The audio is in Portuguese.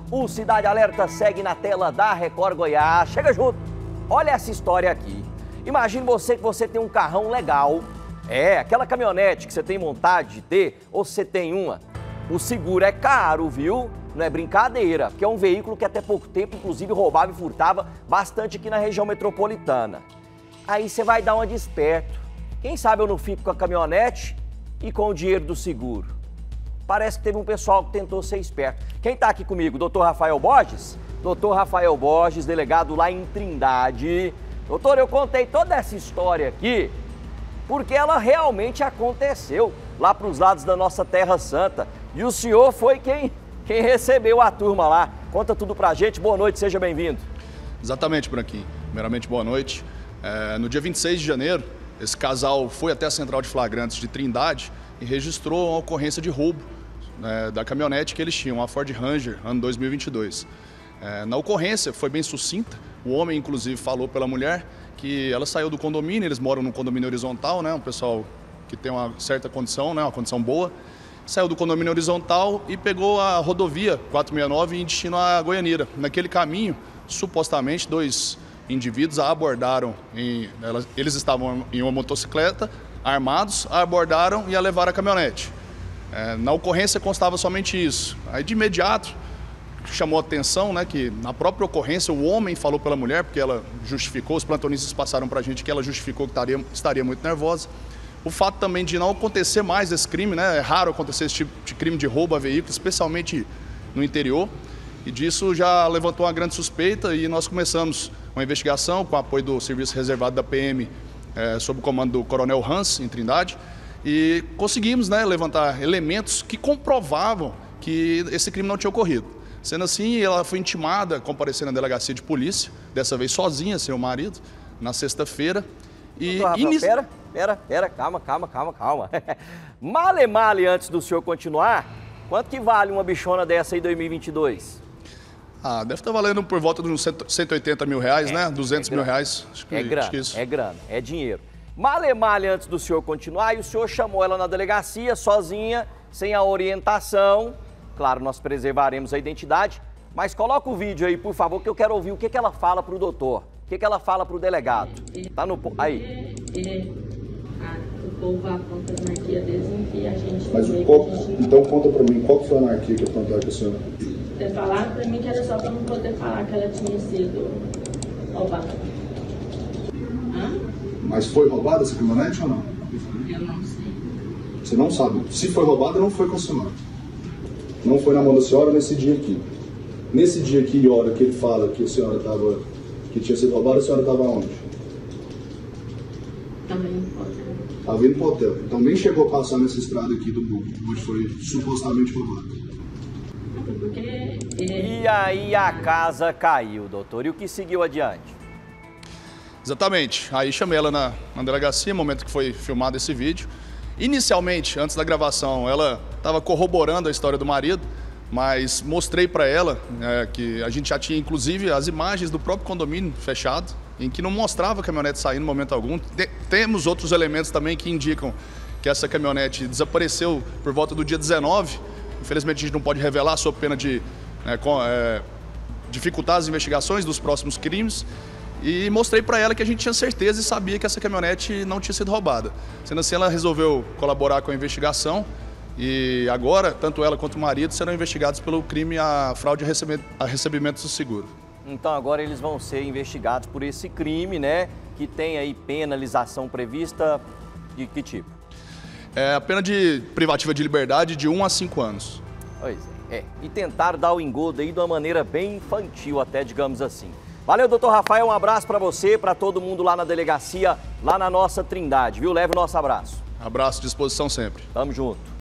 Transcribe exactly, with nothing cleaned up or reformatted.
O Cidade Alerta segue na tela da Record Goiás. Chega junto. Olha essa história aqui. Imagine você que você tem um carrão legal. É, aquela caminhonete que você tem vontade de ter, ou você tem uma. O seguro é caro, viu? Não é brincadeira, porque é um veículo que até pouco tempo, inclusive, roubava e furtava bastante aqui na região metropolitana. Aí você vai dar uma de esperto. Quem sabe eu não fico com a caminhonete e com o dinheiro do seguro. Parece que teve um pessoal que tentou ser esperto. Quem está aqui comigo? doutor Rafael Borges? doutor Rafael Borges, delegado lá em Trindade. Doutor, eu contei toda essa história aqui porque ela realmente aconteceu lá para os lados da nossa Terra Santa. E o senhor foi quem, quem recebeu a turma lá. Conta tudo pra gente. Boa noite, seja bem-vindo. Exatamente, Branquinho. Primeiramente, boa noite. É, no dia vinte e seis de janeiro, esse casal foi até a Central de Flagrantes de Trindade e registrou uma ocorrência de roubo né, da caminhonete que eles tinham, uma Ford Ranger, ano dois mil e vinte e dois. É, na ocorrência, foi bem sucinta. O homem, inclusive, falou pela mulher que ela saiu do condomínio, eles moram num condomínio horizontal, né, um pessoal que tem uma certa condição, né, uma condição boa. Saiu do condomínio horizontal e pegou a rodovia quatrocentos e sessenta e nove em destino a Goianira. Naquele caminho, supostamente, dois indivíduos a abordaram, em, elas, eles estavam em uma motocicleta, armados, a abordaram e a levaram a caminhonete. É, na ocorrência constava somente isso. Aí de imediato chamou a atenção, né, que na própria ocorrência o homem falou pela mulher, porque ela justificou, os plantonistas passaram para a gente que ela justificou que estaria, estaria muito nervosa. O fato também de não acontecer mais esse crime, né, é raro acontecer esse tipo de crime de roubo a veículo, especialmente no interior. E disso já levantou uma grande suspeita e nós começamos uma investigação com o apoio do Serviço Reservado da P M, é, sob o comando do Coronel Hans, em Trindade, e conseguimos né, levantar elementos que comprovavam que esse crime não tinha ocorrido. Sendo assim, ela foi intimada a comparecer na delegacia de polícia, dessa vez sozinha, sem o marido, na sexta-feira. E Rafael, inici... Pera, pera, pera, calma, calma, calma, calma. Male, male, antes do senhor continuar, quanto que vale uma bichona dessa aí em dois mil e vinte e dois? Ah, deve estar valendo por volta de uns cento e oitenta mil reais, é, né? duzentos mil reais. Acho que, é grana, acho que isso. é grana, é dinheiro. Male, male, antes do senhor continuar, e o senhor chamou ela na delegacia, sozinha, sem a orientação. Claro, nós preservaremos a identidade, mas coloca o vídeo aí, por favor, que eu quero ouvir o que, que ela fala para o doutor. O que, que ela fala para o delegado. Tá no... Aí. O povo aponta a anarquia deles em que a gente... Mas qual, gente... então conta para mim, qual que foi a anarquia que apontaram para a senhora? Ter falado para mim que era só para não poder falar que ela tinha sido roubada. Hã? Mas foi roubada essa caminhonete ou não? Eu não sei. Você não sabe. Se foi roubada, não foi com a senhora. Não foi na mão da senhora nesse dia aqui. Nesse dia aqui, e hora que ele fala que a senhora estava, que tinha sido roubada, a senhora estava onde? Estava indo para o hotel. Estava indo para o hotel. Então nem chegou a passar nessa estrada aqui do Bugo, onde foi supostamente roubada. Porque... E aí a casa caiu, doutor. E o que seguiu adiante? Exatamente. Aí chamei ela na, na delegacia, no momento que foi filmado esse vídeo. Inicialmente, antes da gravação, ela estava corroborando a história do marido, mas mostrei para ela é, que a gente já tinha, inclusive, as imagens do próprio condomínio fechado, em que não mostrava a caminhonete saindo em momento algum. Te- temos outros elementos também que indicam que essa caminhonete desapareceu por volta do dia dezenove. Infelizmente, a gente não pode revelar sob pena de né, com, é, dificultar as investigações dos próximos crimes. E mostrei para ela que a gente tinha certeza e sabia que essa caminhonete não tinha sido roubada. Sendo assim, ela resolveu colaborar com a investigação e agora, tanto ela quanto o marido serão investigados pelo crime a fraude a recebimento, a recebimento do seguro. Então agora eles vão ser investigados por esse crime, né? Que tem aí penalização prevista de que tipo? É a pena de privativa de liberdade de um a cinco anos. Pois é, é. E tentaram dar o engodo aí de uma maneira bem infantil até, digamos assim. Valeu, doutor Rafael, um abraço para você, para todo mundo lá na delegacia, lá na nossa Trindade, viu? Leve o nosso abraço. Abraço, disposição sempre. Tamo junto.